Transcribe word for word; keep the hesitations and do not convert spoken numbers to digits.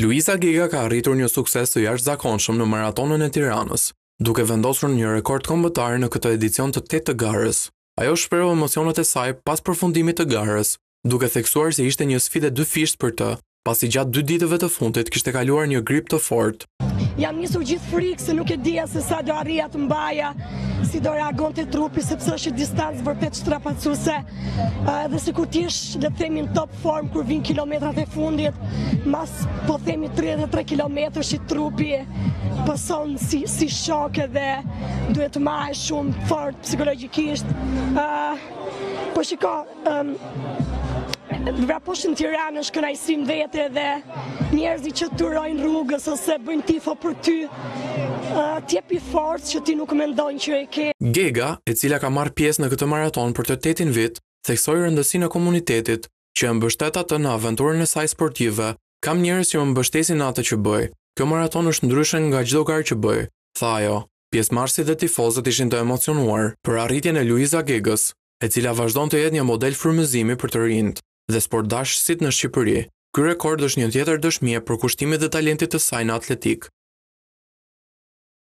Luiza Gega ka arritur një sukses të jashtëzakonshëm në maratonën e Tiranës, duke vendosur një rekord kombëtar në këtë edicion të tetë të garës. Ajo shpreu emocionet e saj pas përfundimit të garës, duke theksuar se ishte një sfidë dyfisht për të, pasi gjatë dy ditëve të fundit kishte kaluar një grip të fortë. Jam nisur gjithë frikë se nuk e dija se sa do arrija të mbaja, si do reagonte trupi, sepse është distancë vërtet shtrapacuese. Dhe sikur ti je, le të themi, në top form kur vin kilometrat e fundit, mas po themi tridhjetë e tre kilometra që trupi pason si si shok dhe duhet të marrësh shumë fort psikologjikisht. Uh, po shiko, um, vraposhën Tiranë është kënaqësim vete dhe njerëzit që turojnë rrugës ose bëjnë tifo për ty, uh, t'jepi forcë që ti nuk mendon që e ke. Gega, e cila ka marrë pjesë në këtë maraton për të tetin vit, theksoi rëndësinë e komunitetit që e mbështet atë në aventurën e saj sportive. Kam njerëz që më mbështesin në atë që bëj. Kjo maraton është ndryshe nga çdo garë që bëj, tha ajo. Pjesëmarrësit dhe tifozët ishin të emocionuar për arritjen e Luiza Gegës, e cila vazhdon të jetë një model frymëzimi për të rinjt dhe sportdashësit në Shqipëri. Ky rekord është një tjetër dëshmi e përkushtimit dhe talentit të saj në atletik.